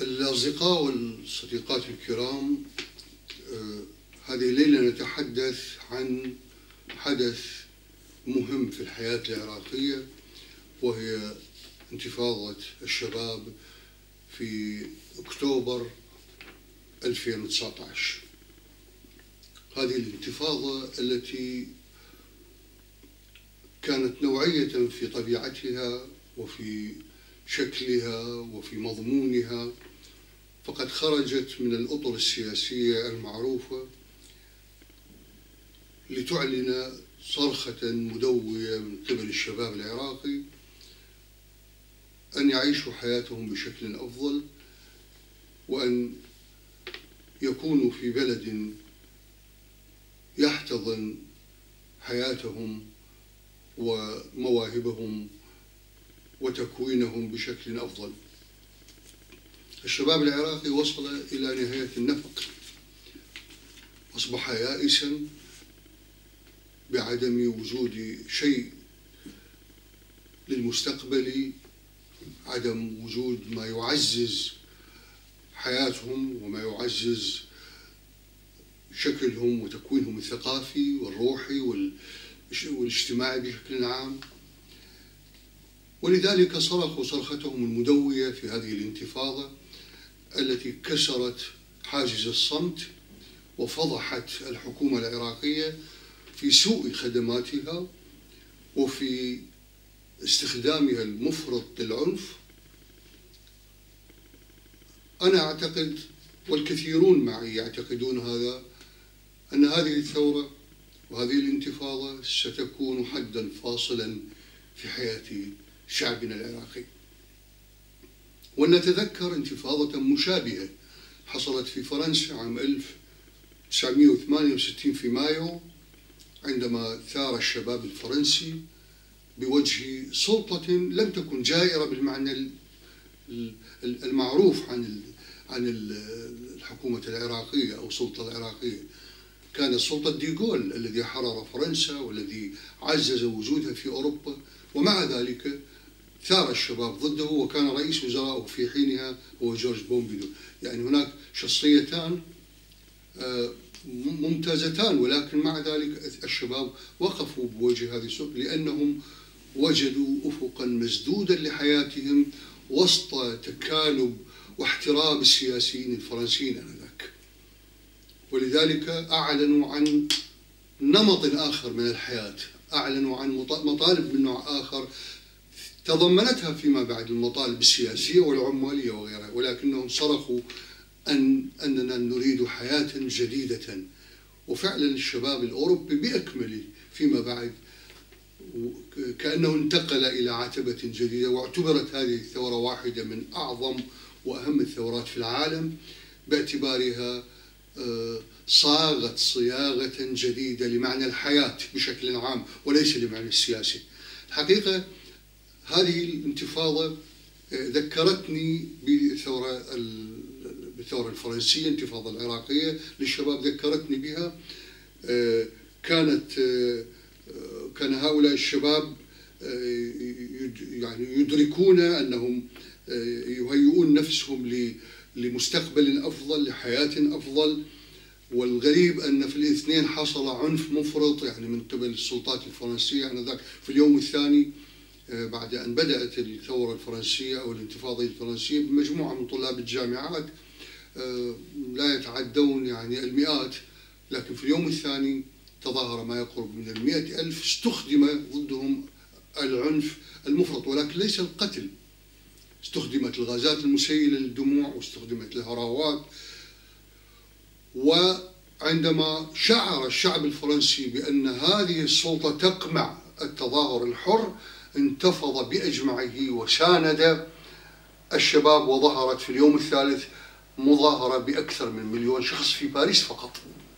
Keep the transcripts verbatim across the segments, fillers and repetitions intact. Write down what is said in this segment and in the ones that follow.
الأصدقاء والصديقات الكرام، هذه الليلة نتحدث عن حدث مهم في الحياة العراقية، وهي انتفاضة الشباب في أكتوبر ألفين وتسعة عشر. هذه الانتفاضة التي كانت نوعية في طبيعتها وفي شكلها وفي مضمونها، فقد خرجت من الأطر السياسية المعروفة لتعلن صرخة مدوية من قبل الشباب العراقي أن يعيشوا حياتهم بشكل أفضل، وأن يكونوا في بلد يحتضن حياتهم ومواهبهم وتكوينهم بشكل أفضل. الشباب العراقي وصل إلى نهاية النفق، أصبح يائسا بعدم وجود شيء للمستقبل، عدم وجود ما يعزز حياتهم وما يعزز شكلهم وتكوينهم الثقافي والروحي والاجتماعي بشكل عام. ولذلك صرخوا صرختهم المدوية في هذه الانتفاضة التي كسرت حاجز الصمت وفضحت الحكومة العراقية في سوء خدماتها وفي استخدامها المفرط للعنف. أنا أعتقد، والكثيرون معي يعتقدون هذا، أن هذه الثورة وهذه الانتفاضة ستكون حداً فاصلاً في حياة شعبنا العراقي. ونتذكر انتفاضة مشابهة حصلت في فرنسا عام ألف وتسعمئة وثمانية وستين في مايو، عندما ثار الشباب الفرنسي بوجه سلطة لم تكن جائرة بالمعنى المعروف عن عن الحكومة العراقية أو السلطة العراقية. كانت سلطة ديغول الذي حرر فرنسا والذي عزز وجودها في أوروبا، ومع ذلك ثار الشباب ضده، وكان رئيس وزرائه في حينها هو جورج بومبيدو. يعني هناك شخصيتان ممتازتان، ولكن مع ذلك الشباب وقفوا بوجه هذه السلطة لأنهم وجدوا أفقا مسدودا لحياتهم وسط تكالب واحتراب السياسيين الفرنسيين آنذاك. ولذلك أعلنوا عن نمط آخر من الحياة، أعلنوا عن مطالب من نوع آخر تضمنتها فيما بعد المطالب السياسية والعمالية وغيرها، ولكنهم صرخوا أن أننا نريد حياة جديدة. وفعلا الشباب الأوروبي بأكمله فيما بعد كأنه انتقل إلى عتبة جديدة، واعتبرت هذه الثورة واحدة من أعظم وأهم الثورات في العالم، باعتبارها صاغت صياغة جديدة لمعنى الحياة بشكل عام وليس لمعنى السياسي. الحقيقة هذه الانتفاضة ذكرتني بالثورة بالثورة الفرنسية، الانتفاضة العراقية للشباب ذكرتني بها. كانت كان هؤلاء الشباب يعني يدركون أنهم يهيئون نفسهم لمستقبل أفضل، لحياة أفضل. والغريب أن في الاثنين حصل عنف مفرط يعني من قبل السلطات الفرنسية آنذاك. في اليوم الثاني بعد أن بدأت الثورة الفرنسية أو الانتفاضة الفرنسية بمجموعة من طلاب الجامعات لا يتعدون يعني المئات، لكن في اليوم الثاني تظاهر ما يقرب من المئة ألف، استخدم ضدهم العنف المفرط، ولكن ليس القتل. استخدمت الغازات المسيلة للدموع واستخدمت الهراوات. وعندما شعر الشعب الفرنسي بأن هذه السلطة تقمع التظاهر الحر، انتفض بأجمعه وساند الشباب، وظهرت في اليوم الثالث مظاهرة بأكثر من مليون شخص في باريس فقط.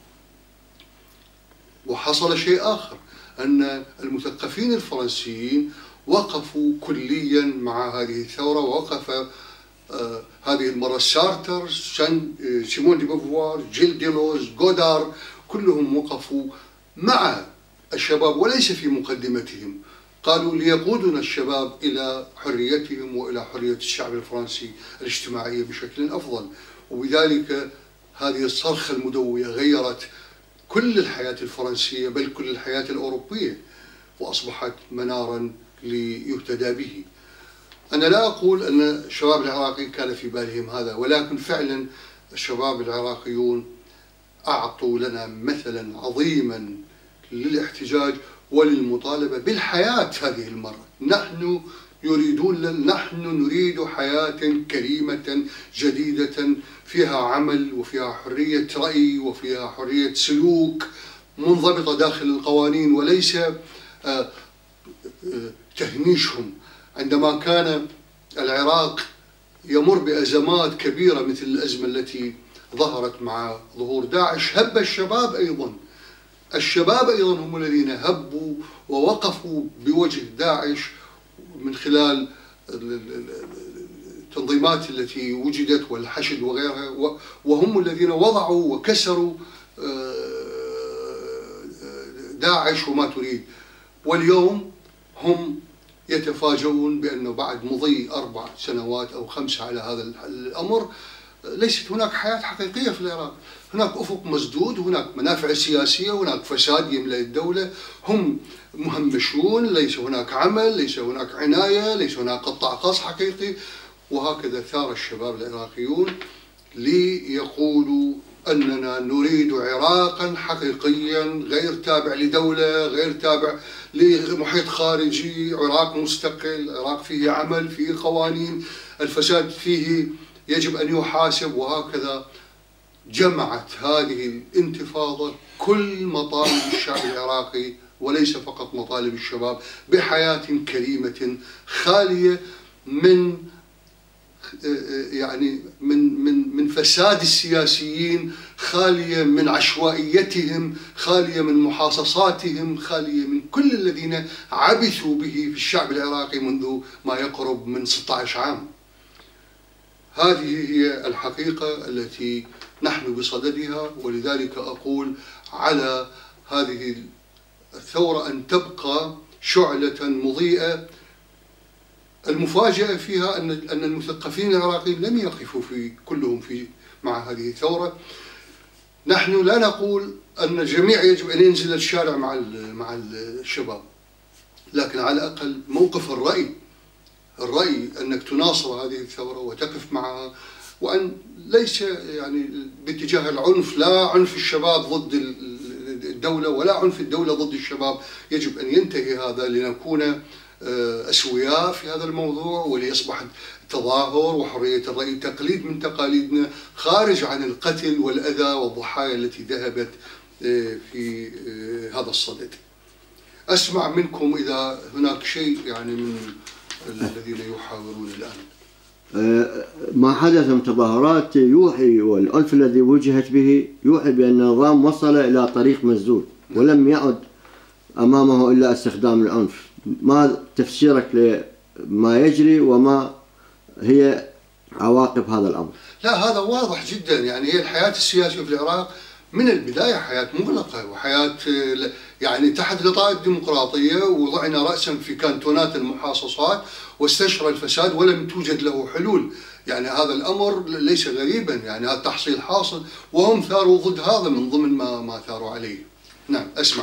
وحصل شيء آخر، أن المثقفين الفرنسيين وقفوا كليا مع هذه الثورة، ووقف آه هذه المرة سارتر، سيمون دي بوفوار، جيل ديلوز، غودار، كلهم وقفوا مع الشباب وليس في مقدمتهم. قالوا ليقودنا الشباب إلى حريتهم وإلى حرية الشعب الفرنسي الاجتماعية بشكل أفضل. وبذلك هذه الصرخة المدوية غيرت كل الحياة الفرنسية بل كل الحياة الأوروبية، وأصبحت منارا ليهتدى به. أنا لا أقول أن الشباب العراقي كان في بالهم هذا، ولكن فعلا الشباب العراقيون أعطوا لنا مثلا عظيما للاحتجاج وللمطالبة بالحياة هذه المرة. نحن يريدون نحن نريد حياة كريمة جديدة فيها عمل وفيها حرية رأي وفيها حرية سلوك منضبطة داخل القوانين، وليس تهميشهم. عندما كان العراق يمر بأزمات كبيرة مثل الأزمة التي ظهرت مع ظهور داعش، هب الشباب أيضا الشباب أيضا هم الذين هبوا ووقفوا بوجه داعش من خلال التنظيمات التي وجدت والحشد وغيرها، وهم الذين وضعوا وكسروا داعش وما تريد. واليوم هم يتفاجؤون بأنه بعد مضي أربع سنوات أو خمسة على هذا الأمر ليست هناك حياة حقيقية في العراق. هناك أفق مسدود، هناك منافع سياسية، هناك فساد يملأ الدولة، هم مهمشون، ليس هناك عمل، ليس هناك عناية، ليس هناك قطاع خاص حقيقي. وهكذا ثار الشباب العراقيون ليقولوا أننا نريد عراقا حقيقيا غير تابع لدولة، غير تابع لمحيط خارجي، عراق مستقل، عراق فيه عمل، فيه قوانين، الفساد فيه يجب أن يحاسب. وهكذا جمعت هذه الانتفاضة كل مطالب الشعب العراقي وليس فقط مطالب الشباب بحياة كريمة خالية من يعني من من من فساد السياسيين، خالية من عشوائيتهم، خالية من محاصصاتهم، خالية من كل الذين عبثوا به في الشعب العراقي منذ ما يقرب من ستة عشر عام. هذه هي الحقيقة التي نحن بصددها، ولذلك أقول على هذه الثورة أن تبقى شعلة مضيئة. المفاجأة فيها أن أن المثقفين العراقيين لم يقفوا في كلهم في مع هذه الثورة. نحن لا نقول أن الجميع يجب أن ينزل الشارع مع مع الشباب، لكن على الأقل موقف الرأي الرأي أنك تناصر هذه الثورة وتقف معها، وأن ليس يعني باتجاه العنف، لا عنف الشباب ضد الدولة ولا عنف الدولة ضد الشباب. يجب أن ينتهي هذا لنكون أسوياء في هذا الموضوع، وليصبح التظاهر وحرية الرأي تقليد من تقاليدنا خارج عن القتل والأذى والضحايا التي ذهبت في هذا الصدد. أسمع منكم إذا هناك شيء يعني من الذين يحاورون الآن. ما حدث من تظاهرات يوحي، والعنف الذي وجهت به يوحي بأن النظام وصل إلى طريق مسدود ولم يعد أمامه إلا استخدام العنف. ما تفسيرك لما يجري وما هي عواقب هذا الأمر؟ لا، هذا واضح جدا. يعني هي الحياة السياسية في العراق من البداية حياة مغلقة وحياة يعني تحت غطاء الديمقراطية، وضعنا رأسا في كانتونات المحاصصات واستشرى الفساد ولم توجد له حلول. يعني هذا الأمر ليس غريبا، يعني هذا تحصيل حاصل، وهم ثاروا ضد هذا من ضمن ما ما ثاروا عليه. نعم، أسمع.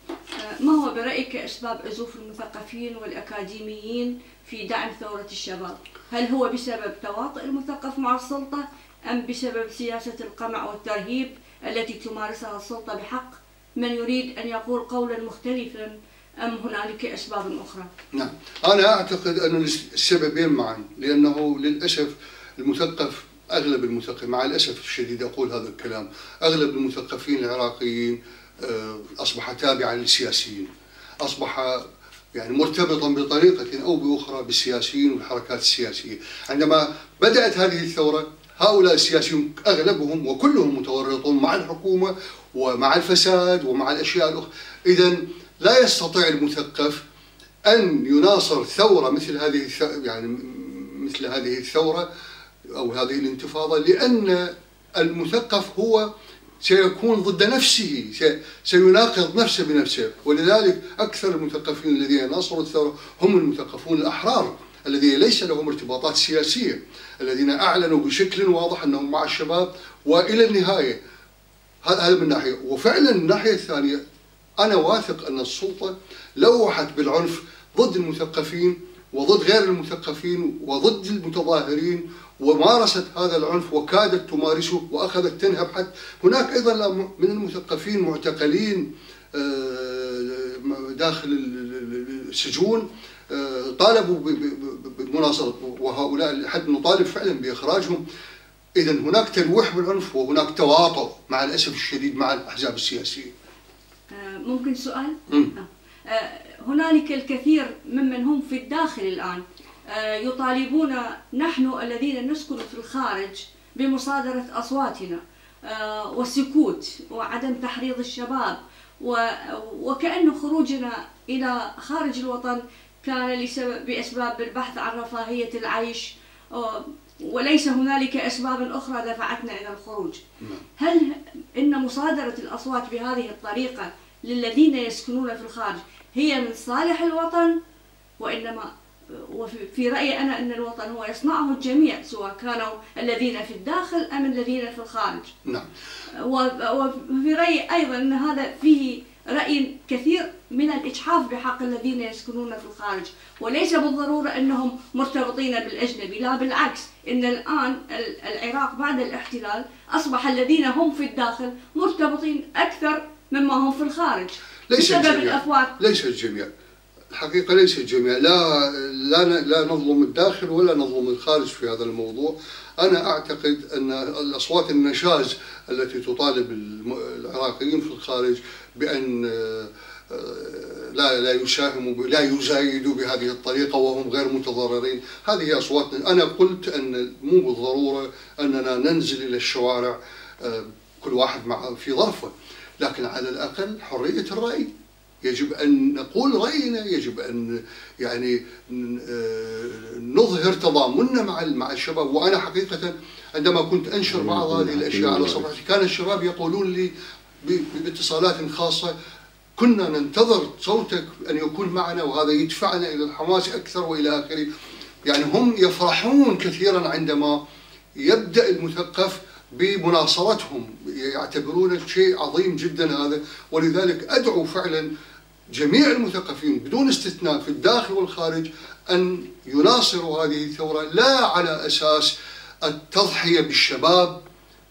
ما هو برأيك أسباب عزوف المثقفين والأكاديميين في دعم ثورة الشباب؟ هل هو بسبب تواطؤ المثقف مع السلطة أم بسبب سياسة القمع والترهيب التي تمارسها السلطة بحق من يريد أن يقول قولا مختلفا، أم هنالك أسباب أخرى؟ نعم، أنا أعتقد أن السببين معا، لأنه للأسف المثقف أغلب المثقف مع الأسف الشديد أقول هذا الكلام، أغلب المثقفين العراقيين أصبح تابعا للسياسيين، أصبح يعني مرتبطا بطريقة أو بأخرى بالسياسيين والحركات السياسية. عندما بدأت هذه الثورة هؤلاء السياسيون أغلبهم وكلهم متورطون مع الحكومة ومع الفساد ومع الأشياء الأخرى. إذن لا يستطيع المثقف أن يناصر ثورة مثل هذه يعني مثل هذه الثورة أو هذه الانتفاضة، لأن المثقف هو سيكون ضد نفسه، سيناقض نفسه بنفسه. ولذلك أكثر المثقفين الذين ناصروا الثورة هم المثقفون الأحرار الذين ليس لهم ارتباطات سياسية، الذين أعلنوا بشكل واضح أنهم مع الشباب وإلى النهاية. هذا من ناحية. وفعلا من الناحية الثانية أنا واثق أن السلطة لوحت بالعنف ضد المثقفين وضد غير المثقفين وضد المتظاهرين، ومارست هذا العنف وكادت تمارسه وأخذت تنهب. حتى هناك أيضا من المثقفين معتقلين داخل السجون طالبوا بالمناصرة، وهؤلاء حتى نطالب فعلا بإخراجهم. إذا هناك تلويح بالعنف وهناك تواطؤ مع الأسف الشديد مع الأحزاب السياسية. ممكن سؤال؟ هنالك الكثير ممن هم في الداخل الآن يطالبون نحن الذين نسكن في الخارج بمصادرة أصواتنا والسكوت وعدم تحريض الشباب، وكأن خروجنا إلى خارج الوطن كان لسبب بأسباب البحث عن رفاهية العيش، وليس هنالك أسباب أخرى دفعتنا إلى الخروج. هل إن مصادرة الأصوات بهذه الطريقة للذين يسكنون في الخارج هي من صالح الوطن، وإنما وفي رأيي أنا أن الوطن هو يصنعه الجميع سواء كانوا الذين في الداخل أم الذين في الخارج؟ نعم. وفي رأيي أيضا أن هذا فيه رأي كثير من الإجحاف بحق الذين يسكنون في الخارج، وليس بالضرورة أنهم مرتبطين بالأجنبي، لا بالعكس، إن الآن العراق بعد الاحتلال أصبح الذين هم في الداخل مرتبطين أكثر مما هم في الخارج بسبب الأفواج. ليس الجميع، الحقيقة ليس الجميع، لا لا لا نظلم الداخل ولا نظلم الخارج في هذا الموضوع. أنا أعتقد أن الأصوات النشاز التي تطالب العراقيين في الخارج بأن لا لا يساهموا لا يزايدوا بهذه الطريقة وهم غير متضررين، هذه أصواتنا. أنا قلت أن مو بالضرورة أننا ننزل إلى الشوارع كل واحد مع في ظرفه، لكن على الأقل حرية الرأي، يجب أن نقول رأينا، يجب أن يعني نظهر تضامننا مع مع الشباب. وأنا حقيقة عندما كنت أنشر بعض هذه الأشياء على صفحتي كان الشباب يقولون لي باتصالات خاصة: كنا ننتظر صوتك أن يكون معنا وهذا يدفعنا إلى الحماس أكثر وإلى آخره. يعني هم يفرحون كثيرا عندما يبدأ المثقف بمناصرتهم، يعتبرونه شيء عظيم جدا هذا. ولذلك أدعو فعلا جميع المثقفين بدون استثناء في الداخل والخارج أن يناصروا هذه الثورة، لا على أساس التضحية بالشباب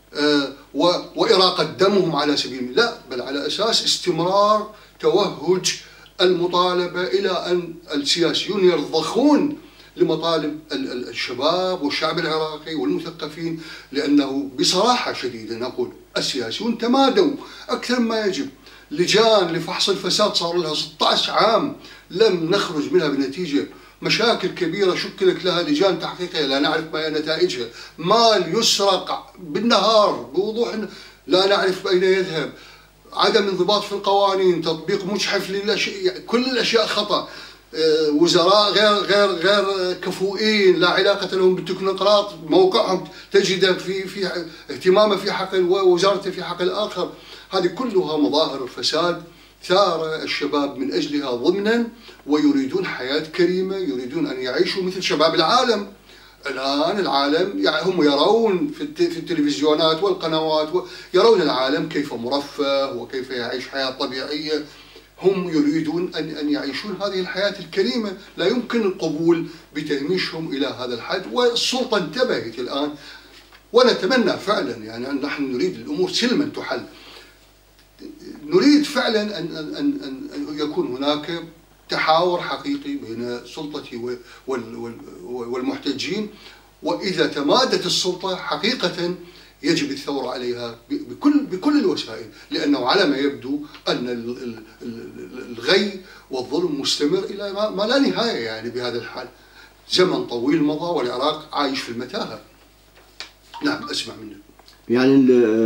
وإراقة دمهم على سبيل، لا، بل على أساس استمرار توهج المطالبة إلى أن السياسيون يرضخون لمطالب الشباب والشعب العراقي والمثقفين. لأنه بصراحة شديدة نقول السياسيون تمادوا أكثر ما يجب. لجان لفحص الفساد صار لها ستة عشر عام لم نخرج منها بنتيجة. مشاكل كبيرة شكلت لها لجان تحقيقية لا نعرف ما هي نتائجها. مال يسرق بالنهار بوضوح لا نعرف أين يذهب. عدم انضباط في القوانين، تطبيق مجحف للأشياء، كل الأشياء خطأ. وزراء غير غير غير كفؤين لا علاقة لهم بالتكنوقراط، موقعهم تجد في في اهتمامه في حق وزارته في حق الآخر. هذه كلها مظاهر فساد ثار الشباب من أجلها ضمنا، ويريدون حياة كريمة، يريدون أن يعيشوا مثل شباب العالم. الآن العالم يعني هم يرون في التلفزيونات والقنوات يرون العالم كيف مرفه وكيف يعيش حياة طبيعية. هم يريدون أن أن يعيشون هذه الحياة الكريمة، لا يمكن القبول بتهميشهم إلى هذا الحد. والسلطة انتبهت الآن، ونتمنى فعلا يعني أن نحن نريد الأمور سلما تحل. نريد فعلا أن أن أن أن يكون هناك تحاور حقيقي بين السلطة والمحتجين، وإذا تمادت السلطة حقيقة يجب الثورة عليها بكل بكل الوسائل، لأنه على ما يبدو أن الغي والظلم مستمر إلى ما لا نهاية يعني بهذا الحال. زمن طويل مضى والعراق عايش في المتاهة. نعم أسمع منك. يعني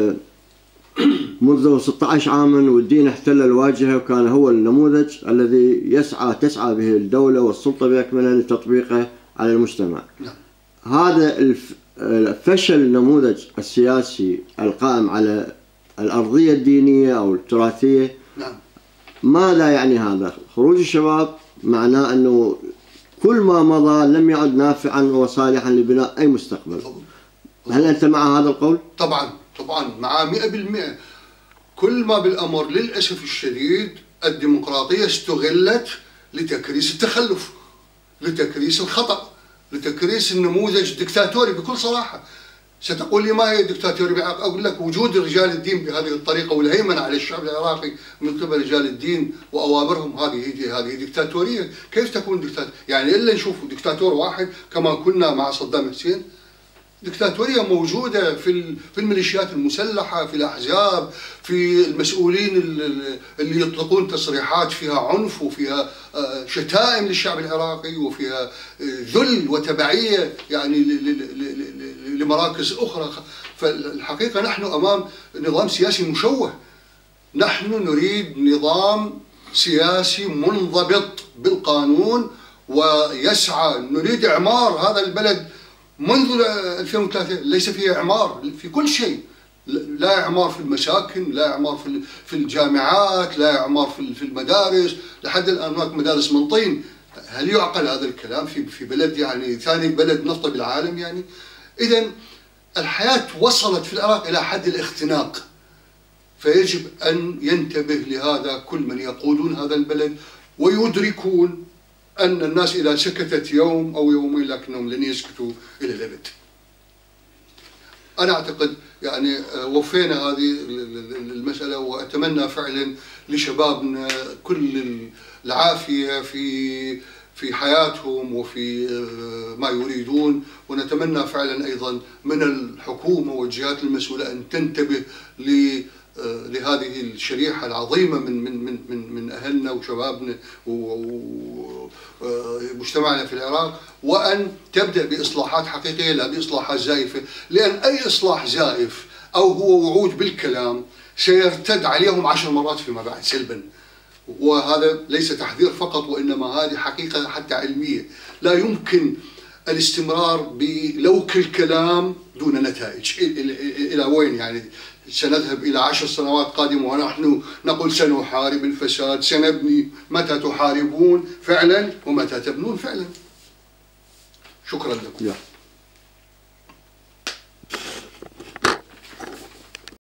منذ ستة عشر عاما والدين احتل الواجهة، وكان هو النموذج الذي يسعى تسعى به الدولة والسلطة بأكملها لتطبيقه على المجتمع. نعم. هذا الف... فشل النموذج السياسي القائم على الأرضية الدينية أو التراثية. نعم. ماذا يعني هذا؟ خروج الشباب معناه أنه كل ما مضى لم يعد نافعا وصالحا لبناء أي مستقبل. هل أنت مع هذا القول؟ طبعا طبعا مع مئة بالمئة. كل ما بالأمر للأسف الشديد الديمقراطية استغلت لتكريس التخلف، لتكريس الخطأ، لتكريس النموذج الدكتاتوري. بكل صراحة ستقول لي ما هي الدكتاتوري؟ أقول لك وجود رجال الدين بهذه الطريقة والهيمنة على الشعب العراقي من قبل رجال الدين وأوامرهم، هذه هذه دكتاتورية. كيف تكون دكتاتورية؟ يعني إلا نشوف دكتاتور واحد كما كنا مع صدام حسين. دكتاتورية موجودة في في الميليشيات المسلحة، في الأحزاب، في المسؤولين اللي يطلقون تصريحات فيها عنف وفيها شتائم للشعب العراقي وفيها ذل وتبعية يعني لمراكز أخرى. فالحقيقة نحن أمام نظام سياسي مشوه. نحن نريد نظام سياسي منضبط بالقانون ويسعى، نريد إعمار هذا البلد منذ ألفين وثلاثة. ليس فيه إعمار في كل شيء، لا إعمار في المساكن، لا إعمار في في الجامعات، لا إعمار في المدارس. لحد الآن هناك مدارس من طين. هل يعقل هذا الكلام في في بلد يعني ثاني بلد نفطي بالعالم يعني؟ إذا الحياة وصلت في العراق إلى حد الاختناق، فيجب أن ينتبه لهذا كل من يقودون هذا البلد ويدركون أن الناس إذا سكتت يوم أو يومين لكنهم لن يسكتوا إلى الأبد. أنا أعتقد يعني وفينا هذه المسألة، وأتمنى فعلا لشبابنا كل العافية في في حياتهم وفي ما يريدون، ونتمنى فعلا أيضا من الحكومة والجهات المسؤولة أن تنتبه ل لهذه الشريحة العظيمة من من من من من أهلنا وشبابنا ومجتمعنا في العراق، وأن تبدأ بإصلاحات حقيقية لا بإصلاحات زائفة، لأن أي إصلاح زائف أو هو وعود بالكلام سيرتد عليهم عشر مرات فيما بعد سلبا. وهذا ليس تحذير فقط، وإنما هذه حقيقة حتى علمية. لا يمكن الاستمرار بلوك الكلام دون نتائج. إلى وين يعني؟ سنذهب إلى عشر سنوات قادمة ونحن نقول سنحارب الفساد، سنبني. متى تحاربون فعلا ومتى تبنون فعلا؟ شكرا لكم.